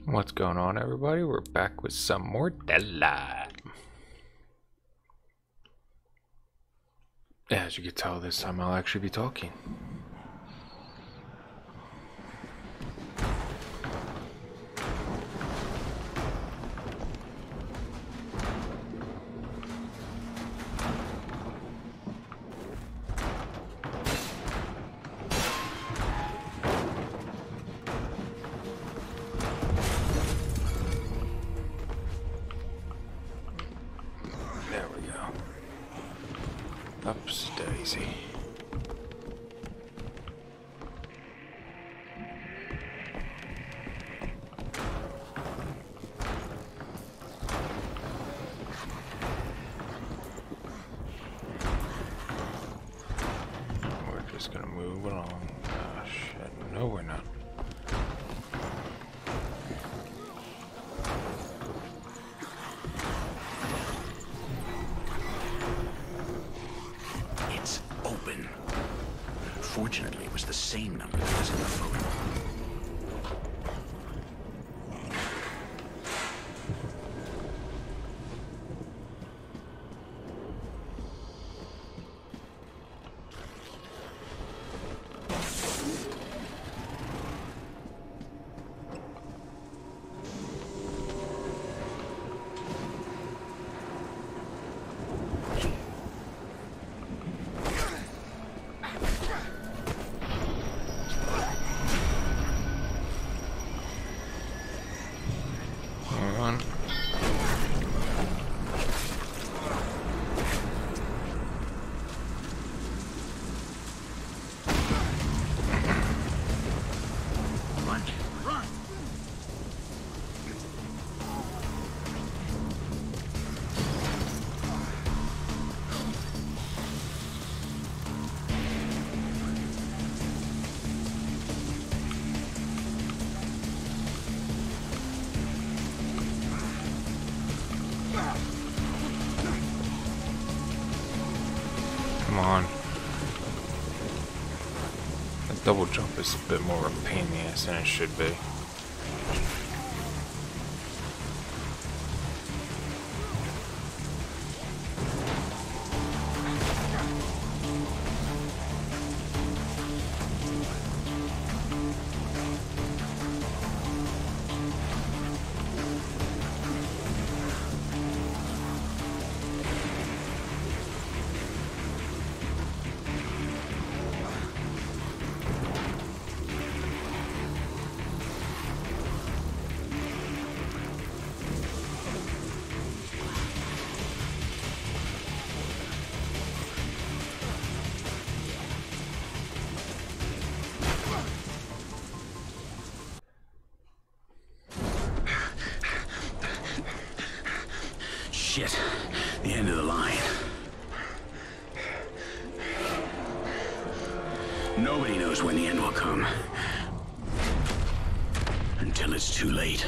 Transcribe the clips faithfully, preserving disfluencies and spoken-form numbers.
What's going on, everybody? We're back with some more Deadlight. As you can tell, this time I'll actually be talking. Ups, Daisy. We're just gonna move along. Oh shit, no we're not. Fortunately, it was the same number that was in the photo. Come on. That double jump is a bit more of a pain in the ass than it should be. Shit, the end of the line. Nobody knows when the end will come. Until it's too late.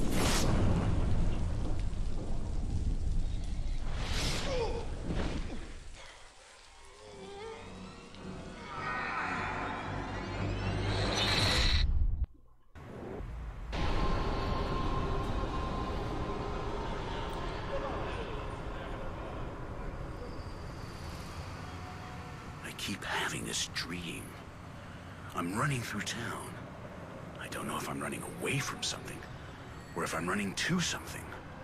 I keep having this dream. I'm running through town. I don't know if I'm running away from something, or if I'm running to something.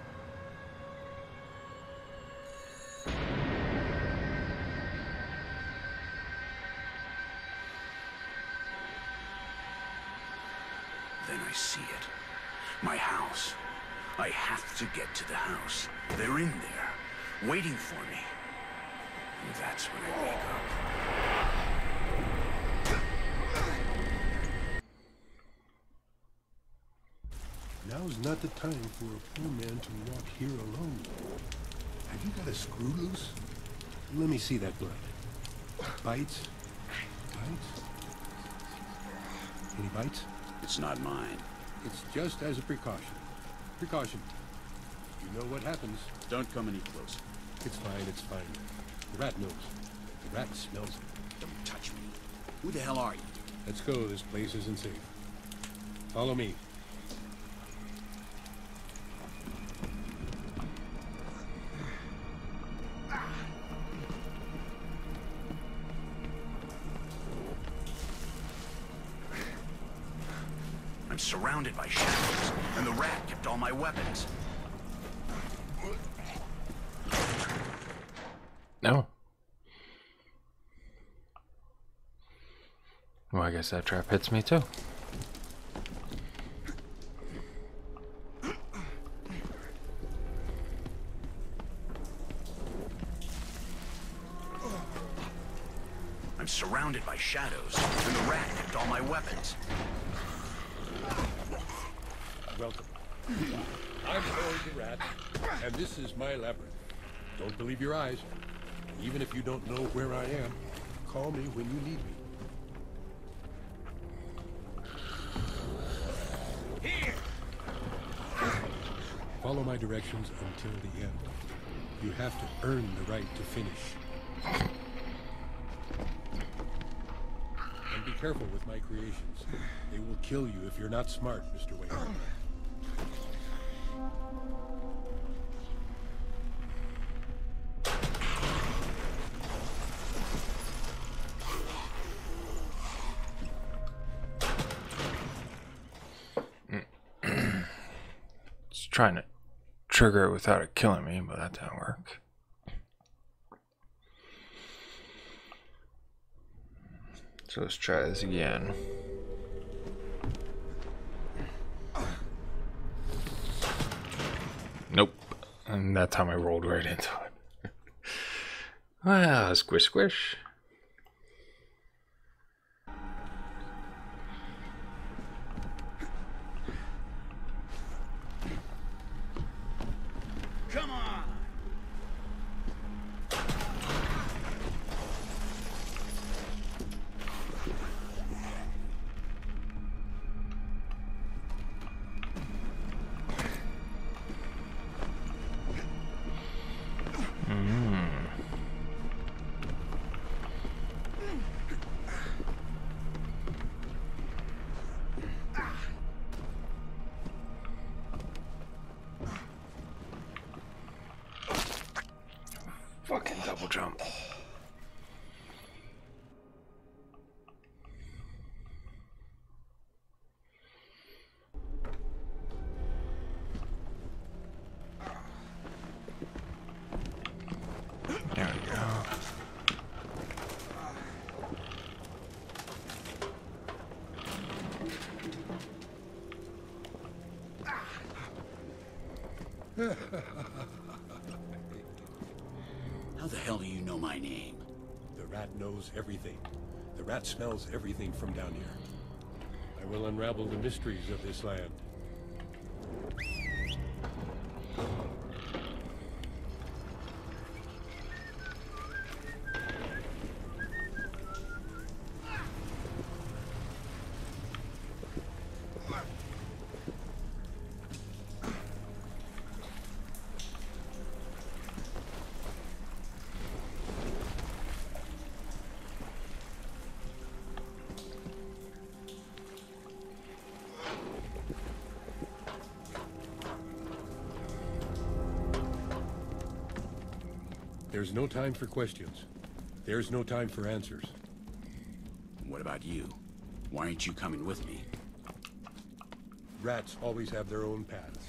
Then I see it. My house. I have to get to the house. They're in there, waiting for me. And that's when I wake up. Now's not the time for a poor man to walk here alone. Have you got a screw loose? Let me see that blood. Bites? Bites? Any bites? It's not mine. It's just as a precaution. Precaution. You know what happens. Don't come any closer. It's fine, it's fine. The rat knows. The rat smells it. Don't touch me. Who the hell are you? Let's go. This place isn't safe. Follow me. I'm surrounded by shadows, and the rat kept all my weapons. No. Well, I guess that trap hits me too. I'm surrounded by shadows, and the rat kept all my weapons. Welcome. I'm Howard the Rat, and this is my labyrinth. Don't believe your eyes. Even if you don't know where I am, call me when you need me. Here! Follow my directions until the end. You have to earn the right to finish. And be careful with my creations. They will kill you if you're not smart, Mister Wayne. Trying to trigger it without it killing me, but that didn't work. So let's try this again. Nope. And that time I rolled right into it. Well, squish squish. Come on! Fucking double jump. There we go. How the hell do you know my name? The rat knows everything. The rat smells everything from down here. I will unravel the mysteries of this land. There's no time for questions. There's no time for answers. What about you? Why aren't you coming with me? Rats always have their own paths.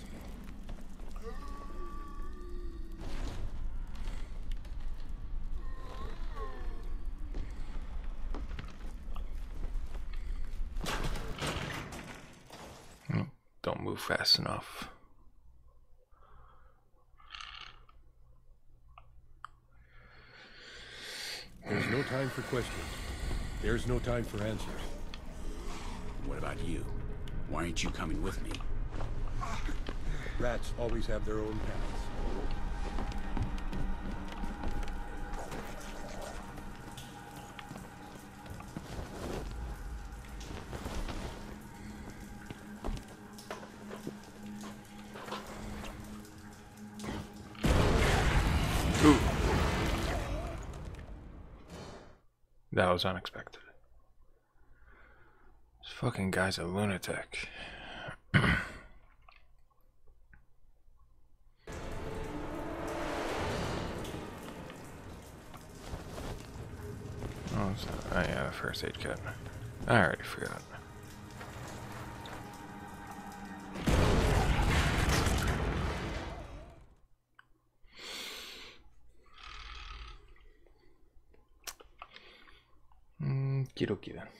Don't move fast enough. There's no time for questions. There's no time for answers. What about you? Why aren't you coming with me? Rats always have their own paths. Ooh. That was unexpected. This fucking guy's a lunatic. Oh, so, oh yeah, the first aid kit. I already forgot. Okie dokie then.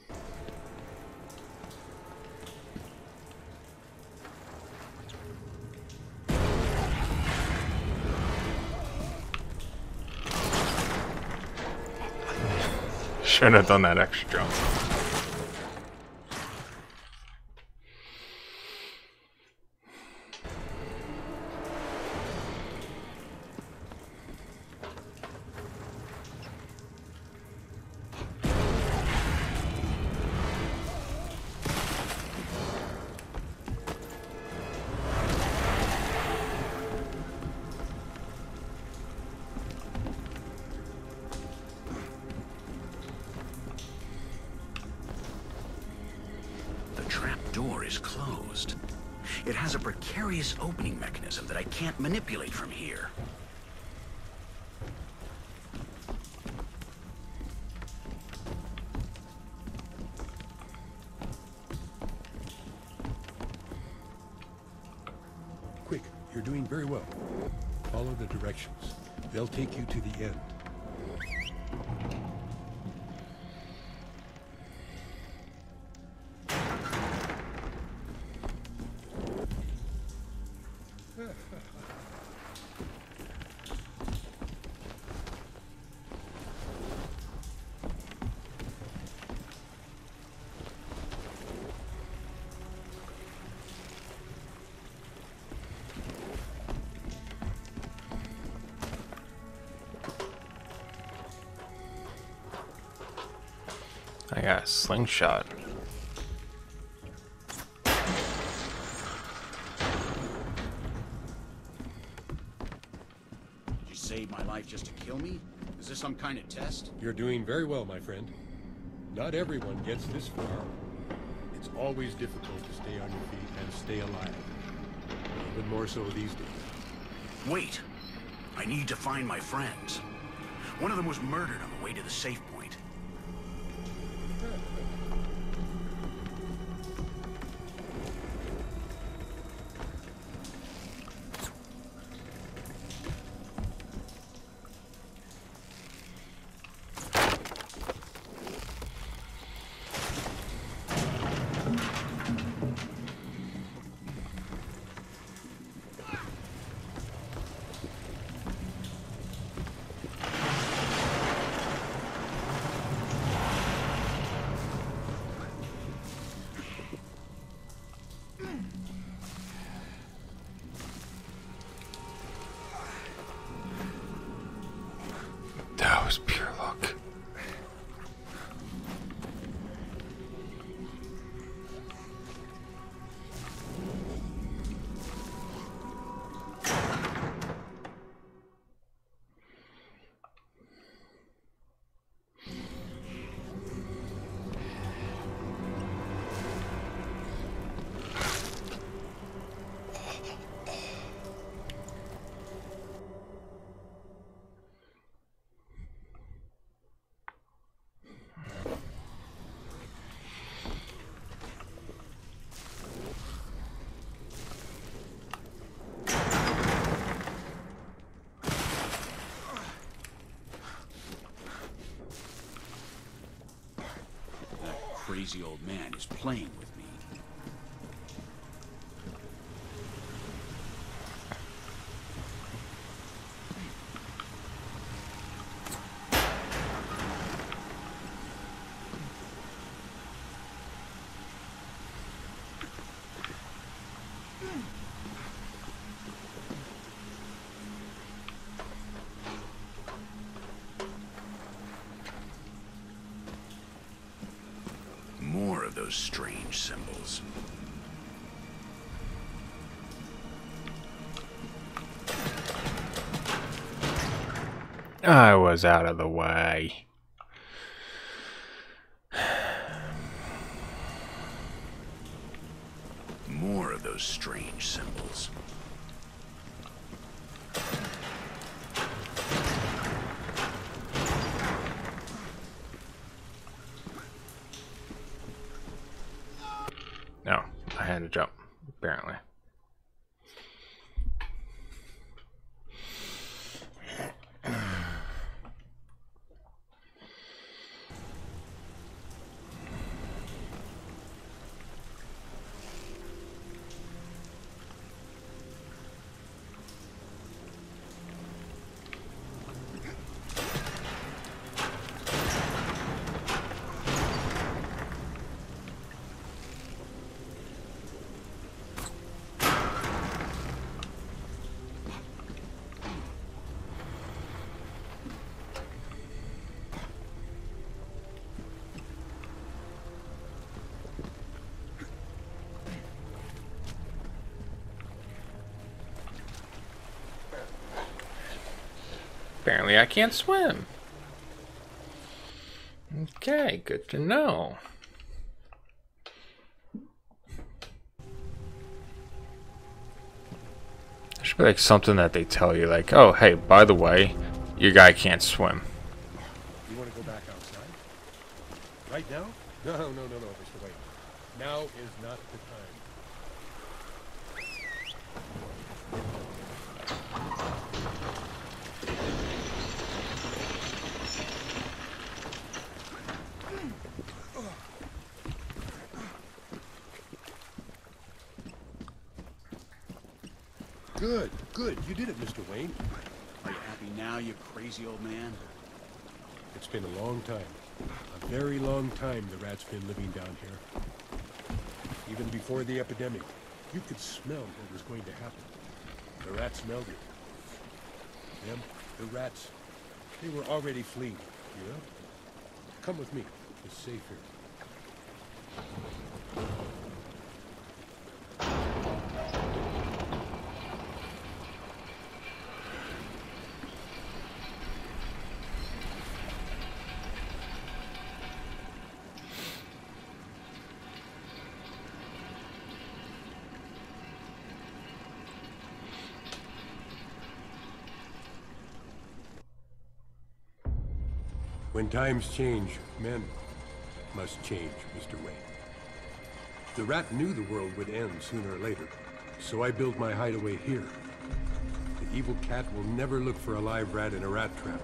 Shouldn't have done that extra jump. Door is closed. It has a precarious opening mechanism that I can't manipulate from here. Quick, you're doing very well. Follow the directions. They'll take you to the end. I got a slingshot. Did you save my life just to kill me? Is this some kind of test? You're doing very well, my friend. Not everyone gets this far. It's always difficult to stay on your feet and stay alive. Even more so these days. Wait! I need to find my friends. One of them was murdered on the way to the safe point. That was pure luck. Crazy old man is playing with me. More of those strange symbols. I was out of the way. More of those strange symbols. No, I had to jump, apparently. Apparently I can't swim. Okay, good to know. There should be like something that they tell you, like, oh, hey, by the way, your guy can't swim. You want to go back outside? Right now? No, no, no, no, Mister Wayne. Now is not the time. Good, good. You did it, Mister Wayne. Are you happy now, you crazy old man? It's been a long time. A very long time the rat's been living down here. Even before the epidemic, you could smell what was going to happen. The rats smelled it. Them, the rats, they were already fleeing, you know? Come with me. It's safe here. When times change, men must change, Mister Wayne. The rat knew the world would end sooner or later, so I built my hideaway here. The evil cat will never look for a live rat in a rat trap.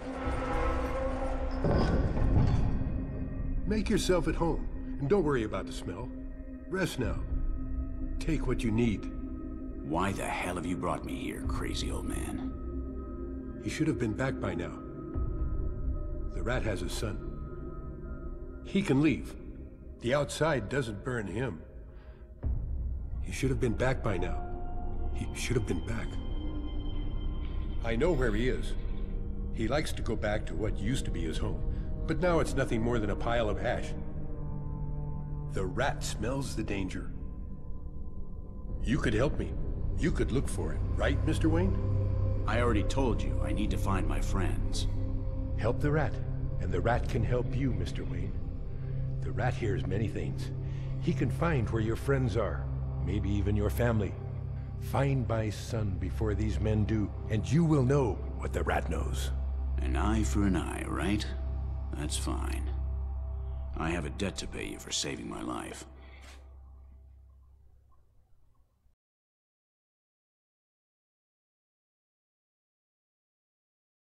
Make yourself at home, and don't worry about the smell. Rest now. Take what you need. Why the hell have you brought me here, crazy old man? He should have been back by now. The rat has a son. He can leave. The outside doesn't burn him. He should have been back by now. He should have been back. I know where he is. He likes to go back to what used to be his home, but now it's nothing more than a pile of ash. The rat smells the danger. You could help me. You could look for it, right, Mister Wayne? I already told you, I need to find my friends. Help the rat, and the rat can help you, Mister Wayne. The rat hears many things. He can find where your friends are, maybe even your family. Find my son before these men do, and you will know what the rat knows. An eye for an eye, right? That's fine. I have a debt to pay you for saving my life.